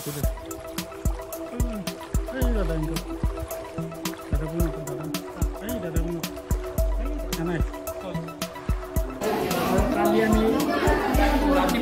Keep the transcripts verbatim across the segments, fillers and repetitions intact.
আছে দে এই দাদা ইনকো দাদা বুনো দাদা এই দাদা বুনো নাই কালি আমি রাতি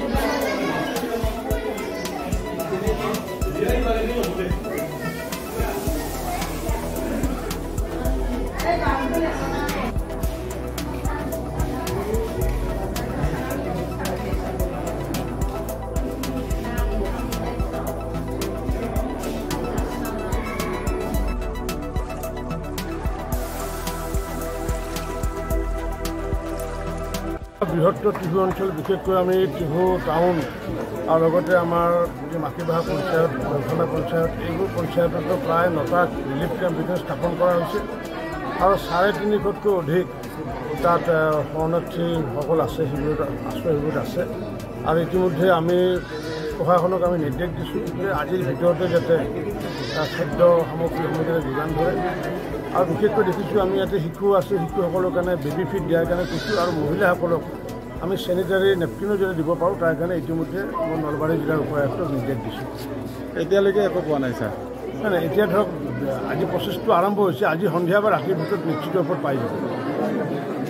বৃহত্তৰ টিহু অঞ্চল বিশেষকৈ আমি টিহু টাউন আৰু লগতে আমাৰ যি মাটিবাহা পঞ্চায়ত বৰখলা পঞ্চায়ত এইবোৰ পঞ্চায়ততো প্ৰায় নটা ৰিলিফ কেম্প বিশেষ স্থাপন কৰা হৈছে আৰু চাৰে তিনিশতকৈ অধিক তাত শৰণাৰ্থীসকল আছে শিবিৰত আশ্ৰয় শিবিৰত আছে আৰু ইতিমধ্যে আমি প্ৰশাসনক আমি নিৰ্দেশ দিছোঁ যে আজিৰ ভিতৰতে যাতে খাদ্য সামগ্ৰীসমূহ যাতে যোগান ধৰে আৰু বিশেষকৈ দেখিছোঁ আমি ইয়াতে শিশু আছোঁ শিশুসকলৰ কাৰণে বেবী ফিড দিয়াৰ কাৰণে কৈছোঁ আৰু মহিলাসকলক আমি চেনিটাৰী নেপকিনো যদি দিব পাৰোঁ তাৰ কাৰণে ইতিমধ্যে মই নলবাৰী জিলাৰ উপায়ুক্তক নিৰ্দেশ দিছোঁ এতিয়ালৈকে একো পোৱা নাই ছাৰ নাই নাই এতিয়া ধৰক আজি প্ৰচেছটো আৰম্ভ হৈছে আজি সন্ধিয়া বা ৰাতিৰ ভিতৰত নিশ্চিত ওপৰত পাই যাব